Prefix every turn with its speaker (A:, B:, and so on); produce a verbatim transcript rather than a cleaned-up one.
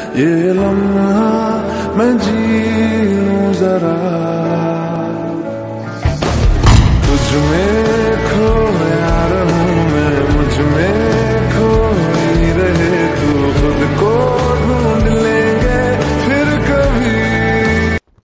A: ये लम्हा मैं जी लूं जरा तुझ में